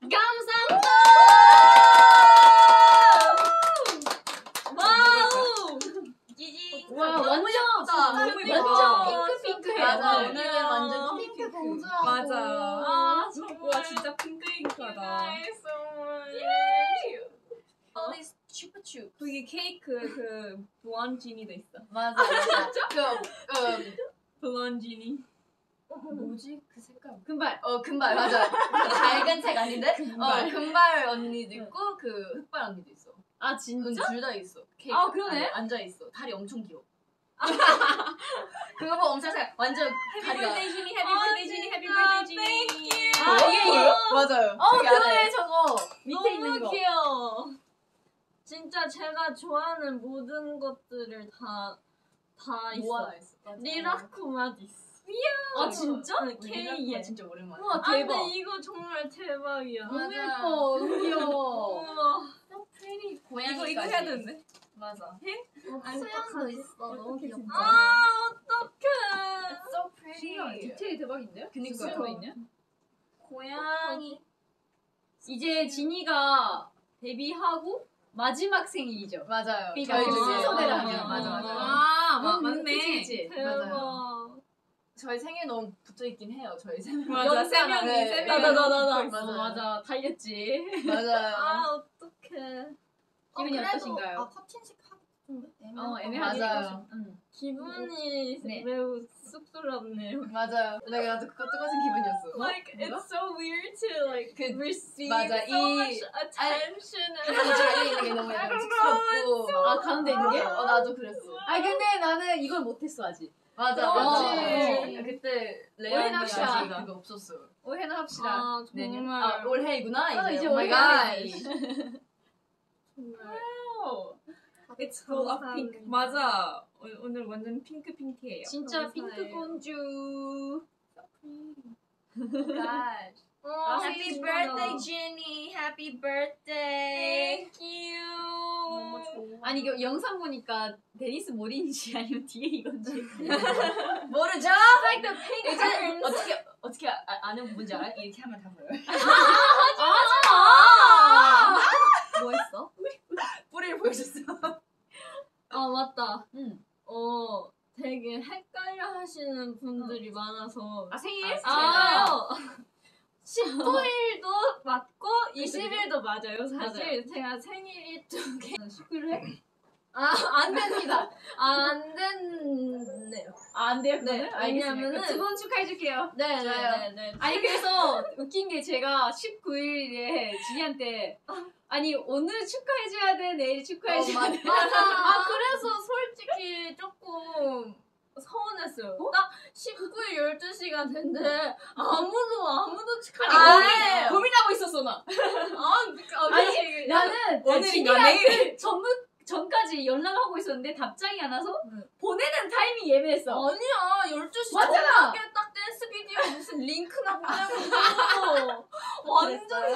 감사합니다. 와우. 지지. 와 완전 예쁘다. 너무 예쁘다. 완전 핑크핑크해. 맞아. 오늘은 완전 핑크 핑크. 공주하고. 맞아. 아 정말. 와 진짜 핑크핑크하다. Always chupa chup. 거기 케이크 그 블론 지니도 있어. 맞아. 블론 지니. 뭐지 그 색깔? 금발. 금발 맞아. 밝은색 아닌데? 금발. 금발 언니도 있고 그 흑발 언니도 있어. 아 진짜? 둘 다 있어. 케이크 아, 그러네? 앉아 있어. 다리 엄청 길어. 그거 보고 엄청 생각. 완전 다리가. 지니, 해피 버스데이 지니, 해피 버스데이 지니. 아 이게 맞아요. 저기 그러네 안에. 저거 밑에 있는 거. 너무 귀여워. 진짜 제가 좋아하는 모든 것들을 다 있어. 모아놔 있어. 리라쿠마디스. 아 진짜? K에. 진짜 오랜만에. 우와 아 대박. 근데 이거 정말 대박이야. 맞아. 너무 예뻐. 너무 귀여워. 우와. So pretty. 이거 고양이까지. 해야 되는데. 맞아. 수영도 있어. 너무 귀엽다. 아 어떡해. So pretty. 디테일이 대박인데요? 그니까요. 스티커 있네. 고양이. 이제 지니가 데뷔하고 마지막 생일이죠. 맞아요. 그러니까 저희 그 중에. 순서대로 맞아, 하면. 맞아 맞아. 맞네. 그치. 대박. 저희 생일 너무 붙어 있긴 해요. 저희 생일. 맞아. 세 명이 네. 세 명이 나나. 맞아. 맞아. 달렸지. 맞아요. 아 어떡해. 기분이 그래도, 어떠신가요? 아 커팅식 하기 좀 애매하다. 애매하게 맞아요. 기분이 네. 매우 쑥스럽네요. 맞아요. 나도 그거 똑같은 기분이었어. Like it's so weird to like 그- receive 맞아, so 이- much attention 이 and 자리에 있는 게 너무 약간 쑥스럽고. 아 가운데 있는 게? 나도 그랬어. 아 근데 나는 이걸 못했어 아직. 맞아. 그치. 그때 오해는 레아님이 합시다. 아직 그거 없었어. 오해는 합시다. 아 내년. 정말 올해이구나. 이제 Oh my 올해야지. gosh. 정말 It's full of pink. 맞아. 오늘 완전 핑크핑크해요. 진짜 감사해요. 핑크 공주. Gosh. 어, Happy 진짜. birthday, Ginny. Happy birthday. Thank you. 너무 좋아. 아니 이거 영상 보니까 데니스 몰인지 아니면 뒤에 이건지. 모르죠? Like the pink 이제 curtains. 어떻게 아는 뭔지 알아? 이렇게 하면 다 보여요. 뭐 했어? 뿌리를 보여줬어. 아 맞다. 응. 되게 헷갈려 하시는 분들이 많아서. 아 생일? 아, 19일도 맞고 20일도 맞아요. 사실 제가 생일이 두 개. 19일 해? 안 됩니다. 안 됐네요. 안 돼요? 네, 왜냐면은- 두 번 축하해줄게요. 네. 아니 그래서 웃긴 게 제가 19일에 지희한테 아니 오늘 축하해줘야 돼 내일 축하해줘야 돼. 맞아. 그래서 솔직히 조금 서운했어요. 딱 19일 12시가 됐는데 아무도 축하해 안 해요. 고민하고 있었어 나. 아니 나는 오늘인가, 지희한테 전까지 연락하고 있었는데 답장이 안 와서 보내는 타이밍이 예매했어. 아니야 12시 맞잖아. 저녁에 딱 댄스 비디오 무슨 링크나 보내고 완전 그랬어요?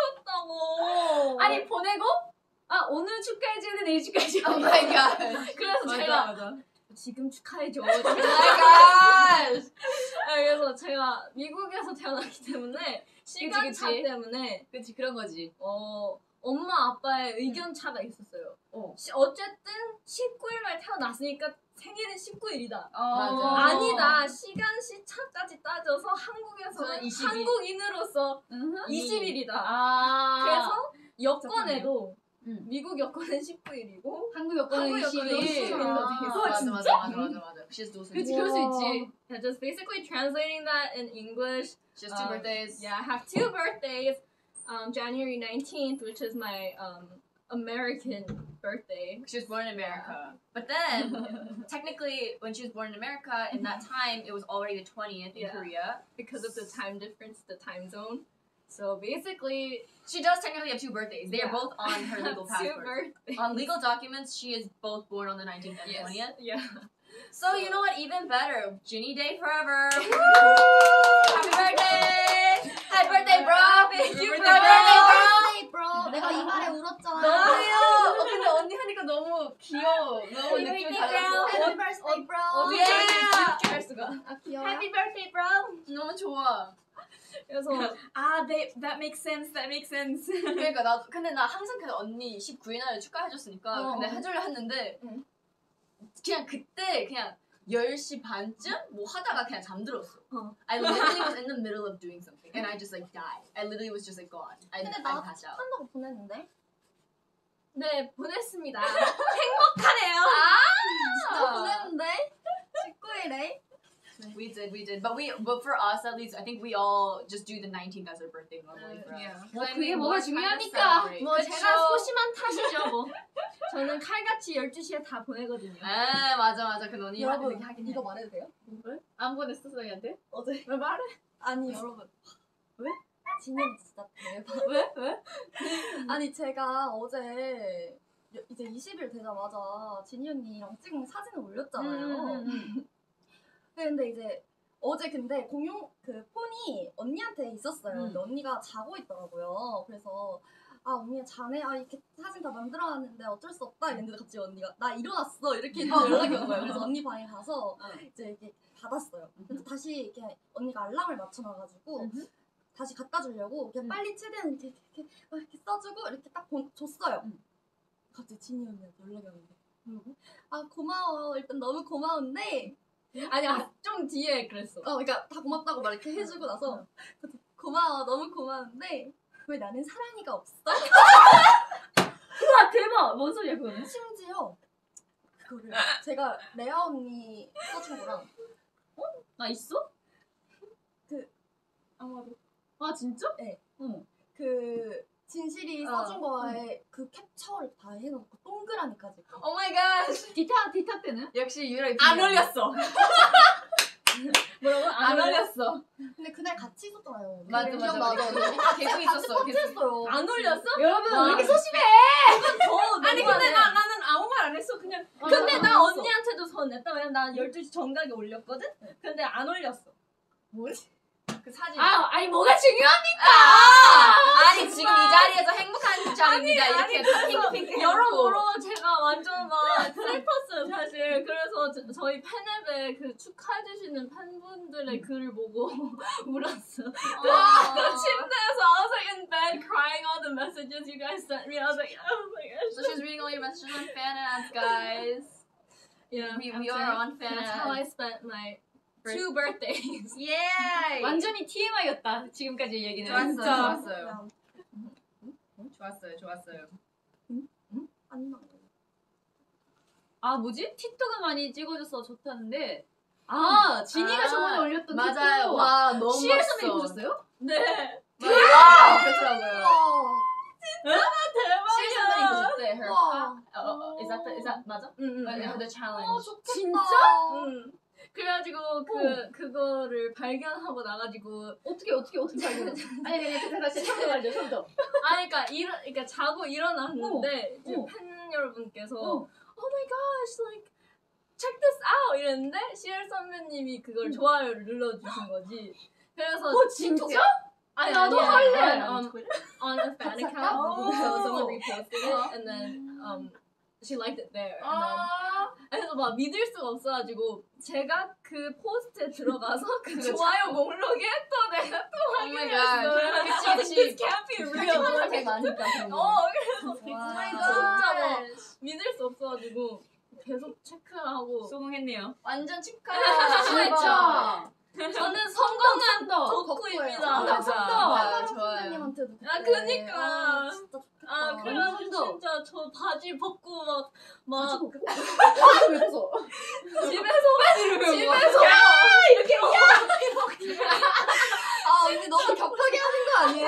상처였다고. 아니 보내고 오늘 축하해줘야 돼 내일 축하해줘야 돼. Oh my god. 그래서 맞아, 제가 맞아. 지금 축하해줘. Oh my god. 그래서 제가 미국에서 태어났기 때문에 시간차 그치. 때문에 그치 그런 거지. 엄마 아빠의 의견 차가 있었어요. 어쨌든 19일날 태어났으니까 생일은 19일이다. 맞아. 아니다. 시간 시차까지 따져서 한국에서는 저는 20일. 한국인으로서 20일이다. 그래서 그래서 여권에도 응. 미국 여권은 19일이고 한국 여권은 한국 여권은 20일. 20일로 돼 있어. 맞아. She has dual 그치 citizenship. 그럴 수 있지. Yeah, just basically translating that in English. She has two birthdays. Yeah, I have two birthdays. January 19th, which is my American birthday. She was born in America. But then, technically, when she was born in America, in that time, it was already the 20th in Yeah. Korea. Because of the time difference, the time zone. So basically, She does technically have two birthdays. They are Yeah. both on her I have legal two passport. birthdays. On legal documents, she is both born on the 19th and 20th. Yeah. So, you know what? Even better. Ginny Day forever. Happy birthday! Happy birthday, bro! Thank you, Happy bro. birthday, bro. 내가 이 말에 울었잖아. 너무요! 근데 언니 하니까 너무 귀여워. 너무 Happy 느낌이 birthday, 달랐어. Happy birthday, bro. 어떻게 Yeah. 이렇게 할 수가? 아 귀여워. Happy birthday, bro. 너무 좋아. 그래서 that makes sense. 그러니까 근데 나 항상 그 언니 19일 날 축하해줬으니까 근데 해주려 했는데 그냥 그때 그냥 10시 반쯤 뭐 하다가 그냥 잠들었어. I literally was in the middle of doing something and I just like died. I literally was just like gone. 근데 나 축하한다고 보냈는데? 네, 보냈습니다. 행복하네요. 진짜 보냈는데? 19일에? We did. But for us at least, I think we all just do the 19th as our birthday normally for us. Yeah. 뭐 I 그게 mean, 뭐가 we're trying to 중요하니까. celebrate. 뭐 그쵸. 제가 소심한 탓이죠 뭐. 저는 칼같이 12시에 다 보내거든요. 아 맞아. 그 언니 여러분 그렇게 하긴 해. 이거 말해도 돼요? 안 보냈어 소희한테? 어제 왜 말해? 아니 여러분 왜? 진영 진짜 대박. 왜? 아니 제가 어제 이제 20일 되자마자 진이 언니랑 찍은 사진을 올렸잖아요. 근데 이제 어제 근데 공용 그 폰이 언니한테 있었어요. 근데 언니가 자고 있더라고요. 그래서 언니가 자네? 이렇게 사진 다 만들어놨는데 어쩔 수 없다 이랬는데 갑자기 언니가 나 일어났어 이렇게 연락이 온 거예요. 그래서 언니 방에 가서 이제 이렇게 받았어요. 근데 다시 이렇게 언니가 알람을 맞춰놔가지고 다시 갖다 주려고 그냥 빨리 최대한 이렇게 써주고 이렇게 딱 줬어요. 갑자기 진이 언니한테 연락이 왔는데 고마워. 일단 너무 고마운데 아니야, 좀 뒤에 그랬어. 그러니까 다 고맙다고 막 이렇게 해주고 나서 고마워. 너무 고마운데 왜 나는 사랑이가 없어? 우와 대박! 뭔 소리야 그거는? 심지어 그거를 제가 레아 언니 써준 거랑 나 있어? 아마도 아 진짜? 네. 어머. 그 진실이 써준 거에 그 캡처를 다 해놓고 동그라미까지. Oh my gosh. 디타 때는? 역시 유라 안 올렸어. 뭐라고? 안 올렸어. 근데 그날 같이 있었잖아요. 맞아. 기억나죠? 계속 있었어. 했어요. 안 올렸어? 여러분 왜 이렇게 소심해? 아니 근데 나는 아무 말 안 했어. 그냥 근데 나 알았어. 언니한테도 서운했다. 왜냐면 난 12시 정각에 올렸거든? 근데 안 올렸어. 그 사진. 아니 뭐가 중요합니까? 아니 지금 이 자리에서 행복한 장입니다. 이렇게 다 핑크핑크 여러모로 제가 완전 막 슬펐어요 사실. 그래서 저희 팬앱에 그 축하해주시는 팬분들의 글을 보고 울었어. 침대에서 I was like in bed crying all the messages you guys sent me. I was like, oh my gosh. So she's reading all your messages on fan apps, guys. Yeah, We are on fan that's how I apps. spent my 2 birthdays. Yeah. 완전히 TMI였다 지금까지 얘기는. 좋았어요. 안 나. 뭐지? 틱톡을 많이 찍어줘서 좋다는데 진이가 저번에 올렸던 맞아요. 틱톡 와 너무 CL 멋있어. 선배님 보셨어요? 네. 와 그렇더라고요. 대박이야. CL 선배님 보셨대. Her. 와. Is that 맞아? The challenge. 진짜? 그래가지고 그거를 발견하고 나가지고 어떻게 발견했어? 아니 다시 처음부터 말죠 처음부터. 그러니까 자고 일어났는데 이제 팬 여러분께서 Oh my gosh, like check this out 이랬는데 CL 선배님이 그걸 좋아요를 눌러주신 거지. 그래서 진짜? 아니 나도 아니야. 할래. On a fan account, so someone reposted it, and then she liked it there. And then 그래서 막 믿을 수가 없어가지고 제가 그 포스트에 들어가서 그 좋아요 목록에 또 내가 또 Oh my 확인했어요. god. 그치. This can't be real. 되게 많으니까. 그래서 와. 진짜 막 믿을 수 없어가지고 계속 체크하고 성공했네요. 완전 축하. 진짜. 저는 성공한 덕후예요. 덕후입니다. 맞아. 좋아요. 선배님한테도 그니까. 진짜 좋겠다. 그래서 진짜 저 바지 벗고 막 왜 벗어? 집에서 이렇게 언니 너무 격하게 하는 거 아니에요?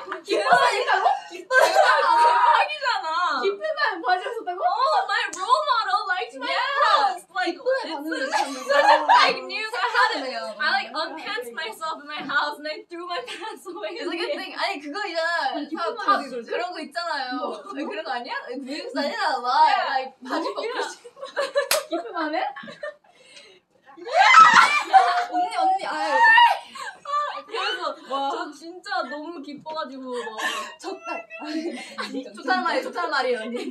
대박이잖아. 기쁘면 바지 벗었다고? My role model liked my house. Like 반응을 like new. 하네요. I like unpants myself in my house and I threw my pants away. It's like a thing. 아니 그거 있잖아. 다 그런 거 있잖아요. 아니, 그런 거 아니야? 미국 사진이나 like 바지 벗고 기쁘면 해? 언니 아유 그래서 저 진짜 너무 기뻐가지고 막 졌다. 좋다는 말이에요 언니.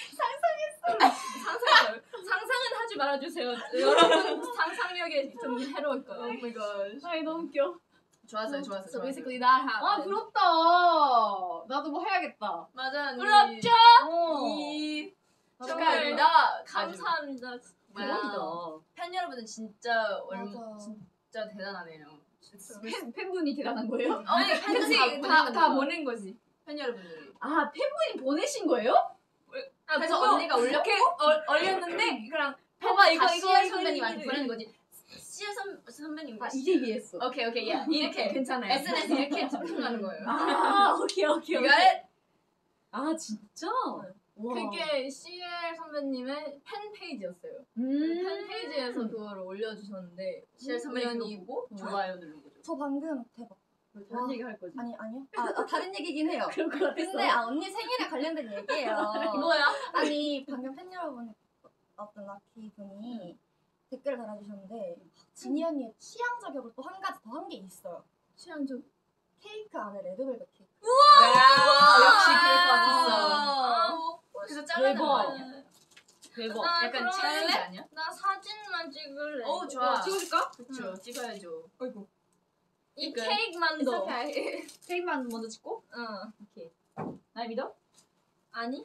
상상은 하지 말아주세요. 여러분 상상력에 좀 해로울 거예요. Oh my gosh. 아이 너무 웃겨. 좋았어요. So basically that happened. 아 부럽다. 나도 뭐 해야겠다. 맞아 언니. 부럽죠? 이 정말 축하합니다. 감사합니다. 대박이다. 팬 여러분은 진짜 맞아. 진짜 대단하네요. 팬분이 대단한 거예요? 아니 팬들이 다 보낸 거지. 팬 여러분들이. 아 팬분이 보내신 거예요? 그래서 그거 언니가 올렸고 올렸는데 그냥 봐봐 이거 CL 선배님한테 보내는 거지. CL 선배님. 아 이제 이해했어. 오케이 야 이렇게 괜찮아요. SNS 이렇게 접근하는 거예요. 아 오케이. You got it? 아 진짜? 와. 그게 CL 선배님의 팬페이지였어요. 팬페이지에서 그거를 올려주셨는데 CL 선배님 우연히 보고 좋아요 누른 거죠. 저 방금 대박. 다른 얘기 할 거지. 아니요. 다른 얘기긴 해요. 그럴 것 같았어. 근데 언니 생일에 관련된 얘기예요. 뭐야? 아니 방금 팬 여러분 어떤 락키 분이 댓글을 달아주셨는데 지니 언니의 취향 저격을 또 한 가지 더 한 게 있어요. 취향적. 케이크 안에 레드벨벳 케이크. 역시 그럴 것 같았어. 그래서 대박. 잘라낸 대박. 나 약간 그러면 챌린지 아니야? 나 사진만 찍을래. 오 좋아. 찍어줄까? 그쵸 찍어야죠. 어이구. 이 이거. 케이크만도. 케이크만 먼저 찍고. 응. 오케이. 날 믿어? 아니?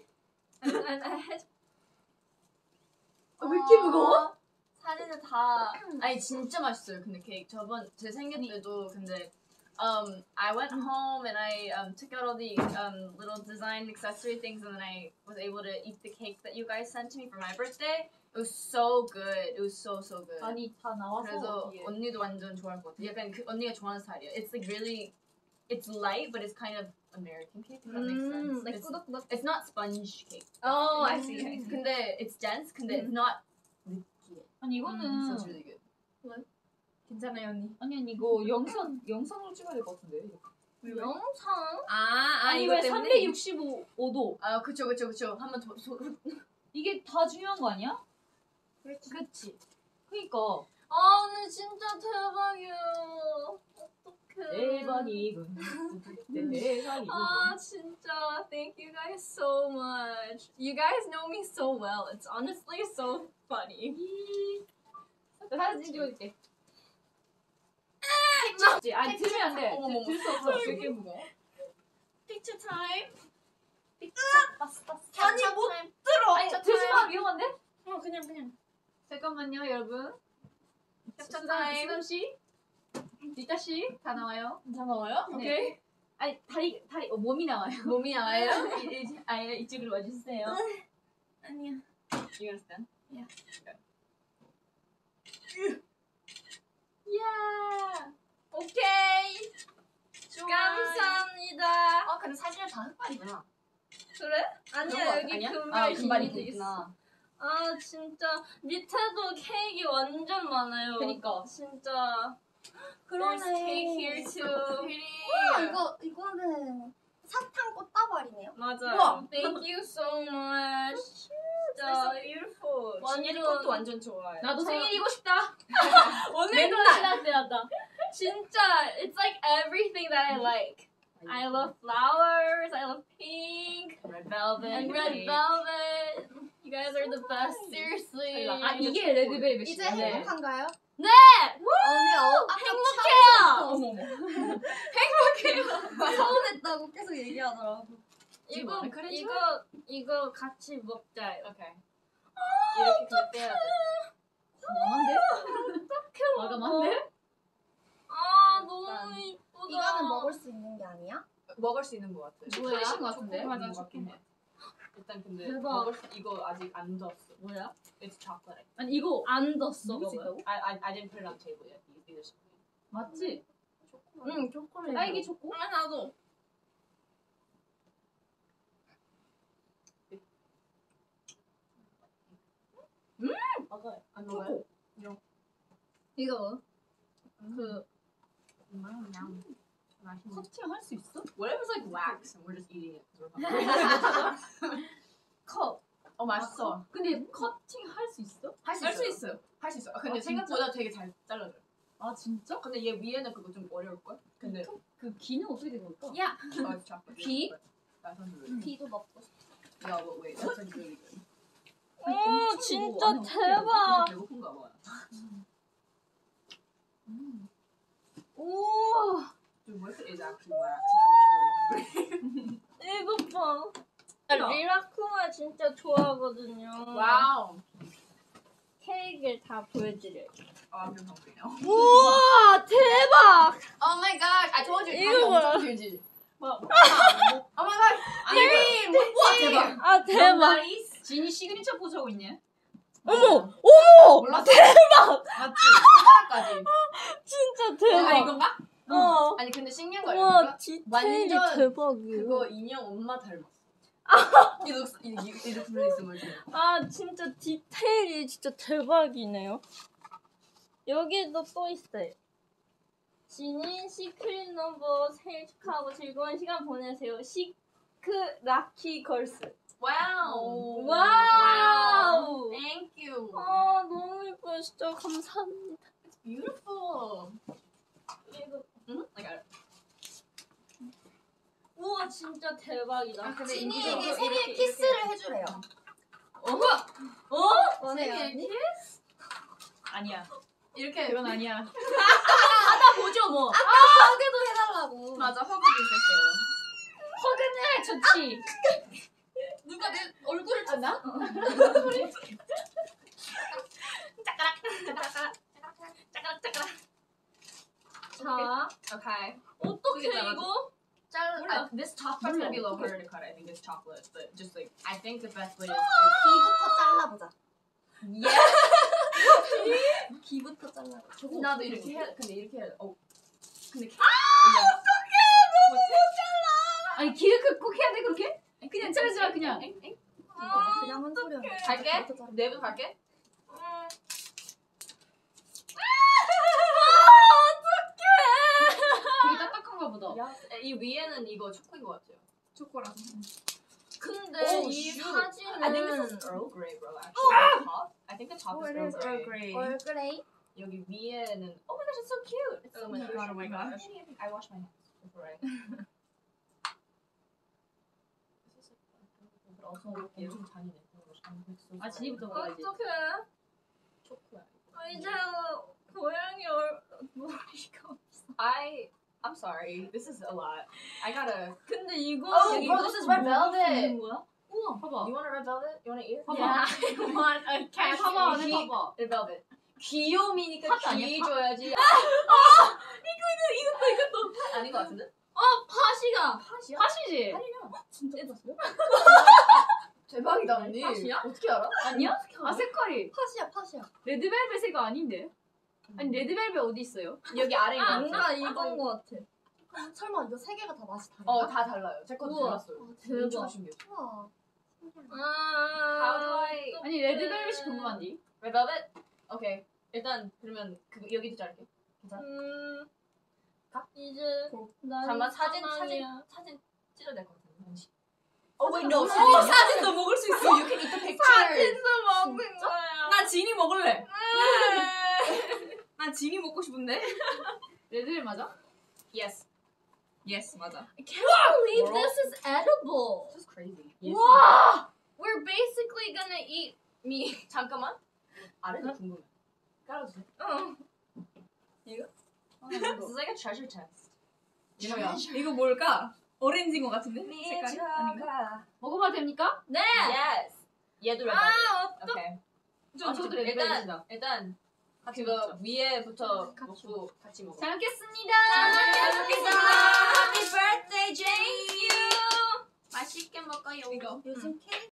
왜 이렇게 무거워? 사진을 다 아니 진짜 맛있어요. 근데 케이크 저번 제 생일 때도 근데 I went home and I took out all the little design accessory things and then I was able to eat the cake that you guys sent to me for my birthday. It was so good. It was so good. 아니 다 나와서 그래서 뒤에. 언니도 완전 좋아할 것 같아. 약간 그 언니가 좋아하는 스타일이야. It's like really, it's light, but it's kind of American cake. If that makes sense. like It's, 꾸덕꾸덕. it's not sponge cake. Oh, I see. 근데 it's dense. 근데 it's not 느끼해. 아니 So 이거는 it's really good. 괜찮아요, 언니. 아니 이거 영상으로 찍어야 될 것 같은데. 영상? 아니 왜 365도? 아 그쵸. 한번 더 이게 다 중요한 거 아니야? 그치. 그니까 아, 언니 진짜 대박이야. 어떡해. 대박이군. 대박이군. 아, 진짜. Thank you guys so much. You guys know me so well. It's honestly so funny. 사진 찍어줄게. 아니 들으면 안 돼. 어머머머. 들 수 없어. 되게 무거워. Picture time. 아니, 못 들어. 아니 들지 마 위험한데? 그냥. 잠깐만요 여러분. 캡처 타임. 수담 씨, 리타 씨 다 나와요. 다 나와요? 네. 오케이. 아니 다리 몸이 나와요. 몸이 나와요? 이쪽으로 와주세요. 아니야. You understand? Yeah. 오케이. 감사합니다. 근데 사진은 다 흑발이구나. 그래? 아니야, 여기 아니야? 금발 금발이 있어. 있구나. 아, 진짜 밑에도 케이크 완전 많아요. 그니까. 진짜. 그러네. There's cake here too. 이거는 사탕 꽃다발이네요. 맞아요. 우와. Thank you so much. 진짜 beautiful. 완전- 것도 완전 좋아해. 나도 저- 생일이고 싶다. 오늘도 신났다. 진짜 it's like everything that I like. I love flowers. I love pink Red velvet. and red velvet. You guys are the best. Seriously. 아 이게 레드벨벳이네. 이제 행복한가요? 네. 언니 아까 행복해요. 서운했다고 계속 얘기하더라고. 이거 그래, 이거 같이 먹자. Okay. 이렇게 그냥 떼야 돼. 마감한데? 아, 너무 이쁘다. 이거는 먹을 수 있는 게 아니야? 먹을 수 있는 것 같아. 초콜릿인 것 같은데? 맞아, 맞아, 초콜릿. 일단 근데 대박. 먹을 수 이거 아직 안 졌어. 뭐야? It's chocolate. 아니 이거 안 뒀어. 먹을 수 먹어요. 있다고? I didn't put it on the table yet. These are 맞지? 응, 초콜릿. 딸기 초코? 아, 나도. 맞아요. 안 먹어요? 이거 그 커팅 할 수 있어? Whatever's like wax and we're just eating it. 'cause we're hungry. 컵. 맛있어. 근데 커팅 할 수 있어? 할 수 있어요. 할 수 있어. 근데 아, 진짜? 생각보다 되게 잘 잘라줘요. 아 진짜? 근데 얘 위에는 그거 좀 어려울 걸? 근데 그 귀는 어떻게 되는 걸까? 야, it's chocolate. 비? That sounds really good. 비도 먹고 싶어. Yeah, but wait, that sounds really good. 오, 진짜 아니, 대박. 배고픈가 봐. 오, Dude, what if it is actually wax? I'm just really hungry. 이거 봐. 나 리라쿠마 진짜 좋아하거든요. Wow. 케이크를 다 보여드려요. Oh, I'm just hungry now. 우와 대박! Oh my god, I told you. 이거 뭐야? 엄청 길지. Oh my god. 아니, 우와 대박. 아 대박! 진이 시그니처 포즈 하고 있네. 어머! 어머! 몰랐어. 맞지? 손가락까지. 진짜 아 대박! 이건가? 어. 아니 근데 신기한 거 우와 알려줄까? 디테일이 완전 대박이에요. 그거 인형 엄마 닮았어. It looks really similar to me. 아 진짜 디테일이 진짜 대박이네요. 여기도 또 있어요. 진인 시크릿 넘버 생일 축하하고 즐거운 시간 보내세요. 시크 라키 걸스. Wow. 와우. Thank you. 아 너무 예뻐요. 진짜 감사합니다. It's beautiful. 이거 I got it. 우와 진짜 대박이다. 아, 근데 진이에게 이거 생일 이렇게, 키스를 이렇게. 해주래요. 어? 원해요. 생일 아니야. 이렇게 그건 아니야. 하다 보죠 뭐. 하게도 해달라고. 맞아 허브도 있었어요. 허근해 좋지. 누가 내 얼굴을 나? 자 Okay. 어떻게 그게 이거? This top part's gonna be a little harder to cut. I think it's chocolate, but just like I think the best way is. 귀부터 잘라보자. Yeah. 귀부터 잘라보자. 나도 이렇게 해. 근데 이렇게 해. 근데 아니 기획 꼭 해야 돼 그렇게? 그냥 자르자 그냥. 그냥 한 소리 하면 갈게. 내부터 갈게. 되게 딱딱한가 보다. 이 위에는 이거 초코인 것 같아요. 초코라서. 근데 Oh, 이 shoot. 사진은 I think this is Earl Grey, bro. Actually, the top. I think the top is Earl Grey. 얼그레이. 여기 위에는. Oh my gosh, it's so cute. It's Oh my god, oh my gosh. I wash my hands before I. This is like, but also 엄청 잔인해. 아 진이부터 먹어야지. 어떡해? 초코야. 이제 고양이 머리가 없어. I'm sorry. This is a lot. I gotta. 근데 이거 Oh, 여기 bro, this is red velvet. 거야? 우와 봐봐. You want a red velvet? You want an ear? 봐봐. Yeah, I want a 아니 cat. 봐봐 안에 이- 봐봐. red velvet. 귀요미니까 팥 아니야, 귀 팥? 줘야지. 이것도 아닌 것 같은데? 파시가. 팥이야? 팥이지? 팥이냐? 진짜 예뻤어요? 대박이다 언니. 팥이야? 어떻게 알아? 아니야? 아 색깔이 팥이야, 팥이야. 레드벨벳 색깔 아닌데? 아니 레드벨벳 어디 있어요? 여기 아래인 것 같아. 뭔가 이건 거 같아. 설마 이거 세 개가 다 맛이 다른가? 다 달라요. 제 것도 우와. 달랐어요. 대박. 엄청 신기해. 우와. How do I? 아니 레드벨벳이 궁금한데? Red velvet? 오케이. 일단 그러면 여기도 자를게. 괜찮아? 이제 잠깐만 사진 찍어야 될 것 같은데. wait, no, 사진도 먹을 수 있어. You can eat the picture. 먹는 거야. 나 진이 먹을래. 난 진이 먹고 싶은데. 레드벨 맞아? Yes. Yes, 맞아. I can't believe World? this is edible. This is crazy. 와, we're basically gonna eat me. 잠깐만. 아래도 궁금해. 깔아주세요. 이거? This is like a treasure chest. 이거야. 이거 뭘까? 오렌지인 것 같은데? 색깔이? 아닌가? 먹어봐도 됩니까? 네. Yes. 얘도 red velvet. 아, 오케이. 아 저도 레드벨벳이다. 일단 같이 그거 먹자. 위에부터 먹고 같이 먹어. 잘 먹겠습니다. 잘 먹겠습니다. Happy birthday, Jane. 맛있게 먹어요. 요즘 케이크